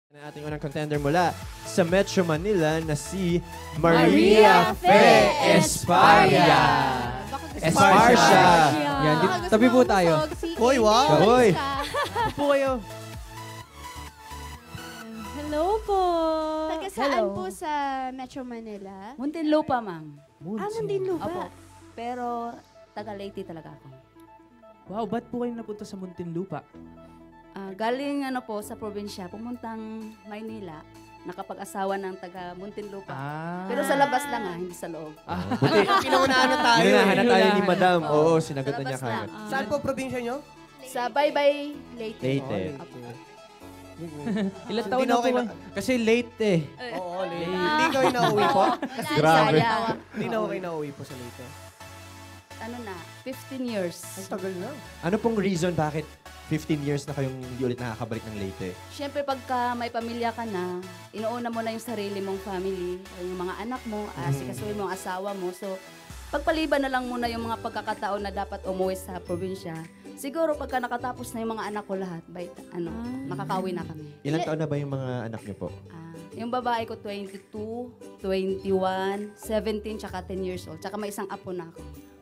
Ang ating unang contender mula sa Metro Manila na si Maria Fe Esparia. Esparia. Yan, tabi po tayo. Hoy, wow! Hoy! Po kayo. Hello po. Taga saan Hello. po sa Metro Manila? Muntinlupa, ma'am. Muntinlupa. Opo. Pero taga Leyte talaga ako. Wow, ba't po kayo napunta sa Muntinlupa? Galing po sa probinsya, pumuntang Maynila, nakapag-asawa ng taga Muntinlupa. Pero sa labas lang hindi sa loob. Buti. Pinaunahan na tayo. Inunahan na tayo ni Inunahan. Madam. Oo, sinagot na Sa niya labas lang. kagad. Saan po probinsya nyo? Sa Baybay, Leyte. Leyte. Apo. Ilan Hindi taon na na po okay kayo? na- Kasi late eh. Oo, Leyte. Hindi kayo nauwi po? Grabe. Sayang. Hindi na okay nauwi po sa Leyte. Ano na, 15 years. Ang tagal na. Ano pong reason bakit 15 years na kayong hindi ulit nakakabalik ng Leyte? Siyempre, pagka may pamilya ka na, inuuna mo na yung sarili mong family, yung mga anak mo, sikasuhin mo ang asawa mo. So, pagpaliban na lang muna yung mga pagkakataon na dapat umuwi sa probinsya. Siguro, pagka nakatapos na yung mga anak ko lahat, makakauwi na kami. Ilang taon na ba yung mga anak niyo po? Yung babae ko, 22, 21, 17, tsaka 10 years old. Tsaka may isang apo na ako.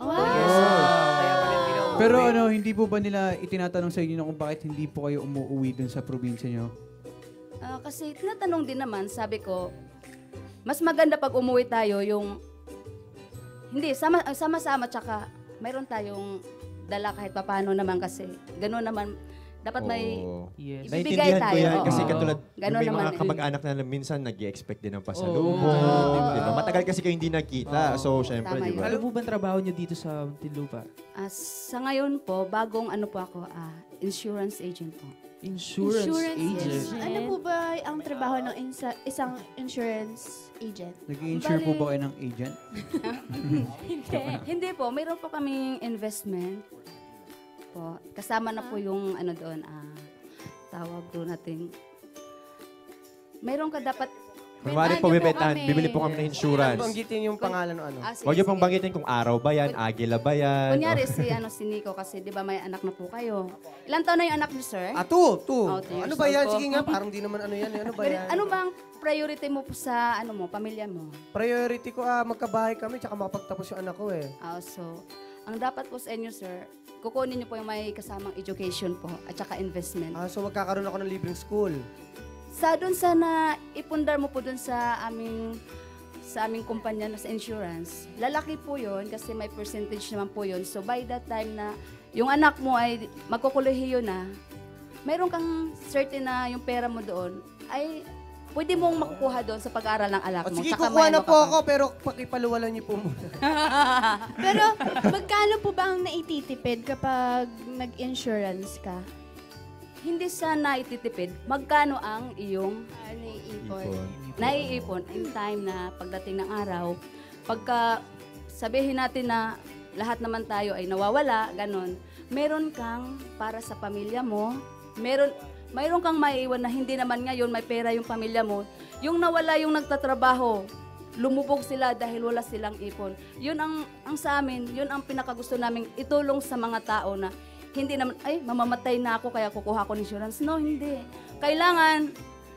Kaya pala hindi na umuwi. Pero ano, hindi po ba nila itinatanong sa inyo kung bakit hindi po kayo umuwi dun sa probinsya nyo? Kasi tinatanong din naman, sabi ko, mas maganda pag umuwi tayo yung, hindi, sama-sama, tsaka mayroon tayong dala kahit papano naman kasi, gano'n naman, dapat may Oo. Yes. ibibigay Naintindihan ko tayo. yan Oo. kasi Oo. katulad Ganun may naman mga yun. kamag-anak na minsan nag-i-expect din ng pasalubong. Oo. Diba? Matagal kasi kayo hindi nagkita. So, syempre, Tama di ba? yun. Ano po ba ang trabaho nyo dito sa Muntinlupa? Sa ngayon po, bagong ano po ako, insurance agent po. Insurance, agent. Ano po ba ang trabaho ng isang insurance agent? Nag-i-insure po Bali- ba kayo ng agent? Hindi po, mayroon po kaming investment po. Kasama na po yung ano doon, tawag doon natin. Mayroon ka dapat, Kunwari po, bibili po kami ng insurance. Banggitin yung pangalan o ano? sige, Huwag niyo pong sige. banggitin kung araw ba yan, agila ba yan. Kunyari si Nico kasi 'di ba may anak na po kayo. Ilan taon na yung anak niyo, sir? Two. 2 Ano years ba yan? old po. Sige nga, parang di naman ano yan. Ano ba yan? Ano bang priority mo po sa ano mo, pamilya mo? Priority ko, magkabahay kami tsaka makapagtapos yung anak ko eh. So, ang dapat po sa inyo, sir, kukunin niyo po yung may kasamang education po at saka investment. So magkakaroon ako ng libreng school. Doon sa ipundar mo po doon sa aming kumpanya na sa insurance, lalaki po yun kasi may percentage naman po yun. So by that time na yung anak mo ay magkukulehiyo na, mayroon kang certain na yung pera mo doon ay pwede mong makukuha doon sa pag-aaral ng alak mo. Sige, Tsaka kukuha may na ano po ka pa. ako, pero pakipaluwalan niyo po muna. Pero magkano po ba ang naititipid kapag nag-insurance ka? Hindi sa naititipid, magkano ang iyong Naiipon. naiipon in time na pagdating ng araw. Pagka sabihin natin na lahat naman tayo ay nawawala, ganon, meron kang para sa pamilya mo, mayroon kang maiiwan na hindi naman ngayon may pera yung pamilya mo. Yung nawala yung nagtatrabaho, lumubog sila dahil wala silang ipon. Yun ang sa amin, yun ang pinakagusto naming itulong sa mga tao na hindi naman, ay, mamamatay na ako kaya kukuha ko ng insurance. No, hindi. Kailangan,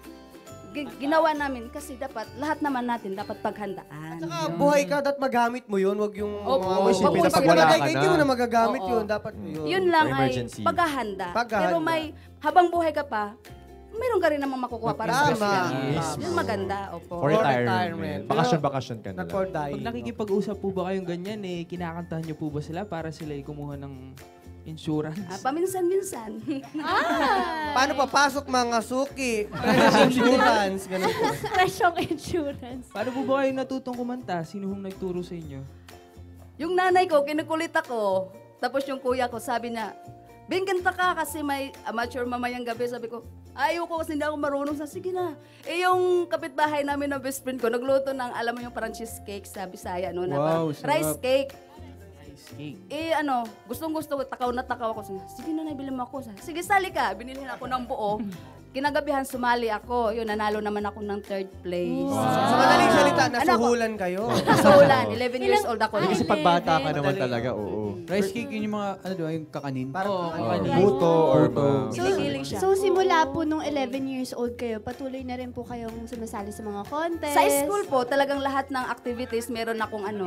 ginawa namin kasi dapat, lahat naman natin dapat paghandaan. Saka buhay ka, dapat magamit mo yun. Wag yung Opo. Isipin na pag pag wala wala ka hindi mo na. na magagamit Oo. yun. Dapat yun. Yun lang For ay emergency. paghahanda. Paghahanda. Pero may, habang buhay ka pa, mayroon ka rin namang makukuha para sa Tama. special. Yes. Yun maganda, opo. For For retirement. retirement. Bakasyon ka na Not for lang. dying. Pag nakikipag-usap po ba kayong ganyan, kinakantahan niyo po ba sila para sila kumuha ng insurance? Paminsan-minsan. Paano papasok mga suki? Insurance. Ganun po. Presyong insurance. Paano po ba kayo natutong kumanta? Sino hong nagturo sa inyo? Yung nanay ko, kinukulit ako. Tapos yung kuya ko, sabi niya, Bingkanta ka kasi may amateur mamayang gabi. Sabi ko, ayoko kasi hindi ako marunong. Sige na. Yung kapitbahay namin na best friend ko, nagluto ng, alam mo yung parang cheesecake sa Bisaya, no? Na Wow, parang rice sarap. cake. Ice cake. Gustong-gusto ko, takaw na takaw ako. Sige na, nabili mo ako. Sige, sali ka. Binili ako ng buo. kinagabihan sumali ako. Yun, nanalo naman ako ng 3rd place. Sa madaling salita, nasuhulan kayo. Nasuhulan, 11 years old ako. Kasi pagbata ka naman Madali. talaga, oo. Rice cake, yun yung mga, ano diba, yung kakanin. Parang Buto or Kinikilig siya. So, simula po nung 11 years old kayo, patuloy na rin po kayong sumasali sa mga contest. Sa school po, talagang lahat ng activities, meron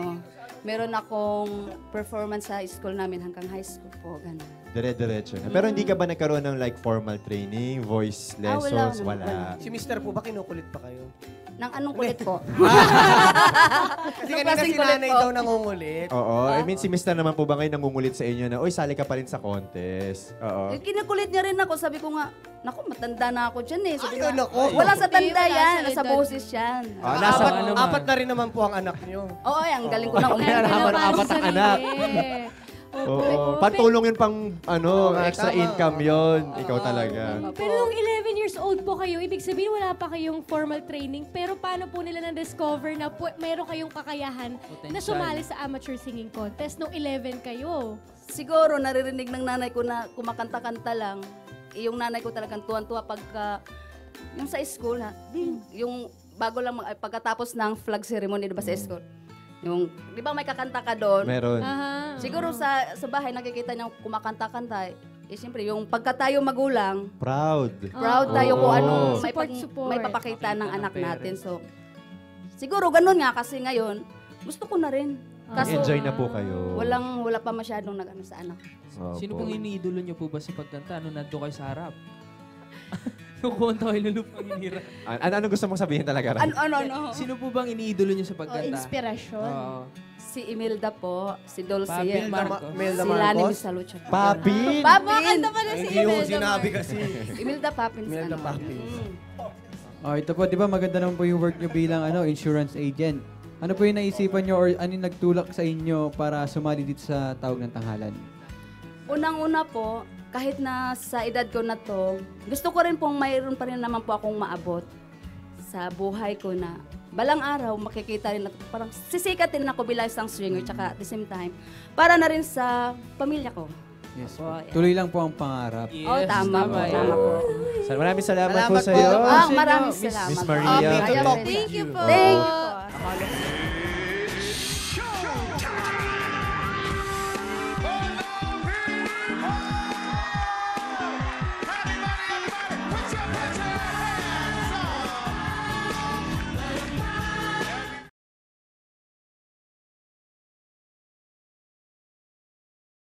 akong performance sa school namin hanggang high school po, ganun. Dire-diretso na. Pero hindi ka ba nagkaroon ng like formal training, voice wala lessons? naman, wala. Wala. Si Mr. po ba kinukulit pa kayo? Nang anong kulit po? Kasi kanina klaseng si kulit nanay po? daw nangungulit. Oo. I mean, si Mr. naman po ba ngayon nangungulit sa inyo na, uy, sali ka pa rin sa contest. Oo. Kinukulit niya rin ako. Sabi ko nga, naku, matanda na ako dyan eh. Sabi Ayun niya, ako. wala sa tanda Wala yan, sa nasa edad. boses yan. Nasa Apat, ano man. apat na rin naman po ang anak niyo. Oo, ang galing ko na Kaya naman apat ang anak. Oo. Pantulong yun pang extra tama. income yun. Ikaw talaga. Pero nung 11 years old po kayo, ibig sabihin wala pa kayong formal training, pero paano po nila na-discover na meron kayong kakayahan na Potential. sumali sa amateur singing contest nung 11 kayo? Siguro, naririnig ng nanay ko na kumakanta-kanta lang. Yung nanay ko talagang tuwan-tuwa pagka, yung sa school ha, yung bago lang, pagkatapos ng flag ceremony, diba sa school? Yung, di ba may kakanta ka doon? Meron. Aha. Siguro sa bahay nakikita niya kumakanta-kanta. Siyempre, yung pagka tayo magulang, Proud. proud tayo kung ano, may, Support. may papakita ng Pakita ng anak parents. natin. So, siguro ganun nga kasi ngayon, gusto ko na rin. Kaso, Enjoy na po kayo. wala pa masyadong nag-ano sa anak. Opo. Sino pong iniidolo niyo po ba sa pagkanta? Ano nandun kayo sa harap? Yung kumanta kayo ng lupang inira. Ano gusto mong sabihin talaga, Ran? Ano? Sino po bang iniidolo niyo sa O, pagkanta? inspirasyon. Oo. Si Imelda po, si Dulce, Pabil Marcos. Melda si Lani Marcos. Misalucha. Papin! Papin! Hindi yung sinabi kasi. Imelda Papin. Imelda Papin. Oh, ito po, di ba maganda naman po yung work nyo bilang insurance agent. Ano po yung naisipan nyo or ano yung nagtulak sa inyo para sumali dito sa Tawag ng Tanghalan? Unang-una po, kahit na sa edad ko na to, gusto ko rin pong mayroon pa rin naman po akong maabot sa buhay ko na balang araw makikita rin na parang sisikat din ako bilang isang swinger tsaka at the same time para na rin sa pamilya ko. Yes. Po, yeah. Tuloy lang po ang pangarap. Yes, Oh, tama po. yan. Tama po. Maraming salamat po Salamat sa iyo. po. Maraming salamat. Miss Maria. Okay, Thank thank you po. Thank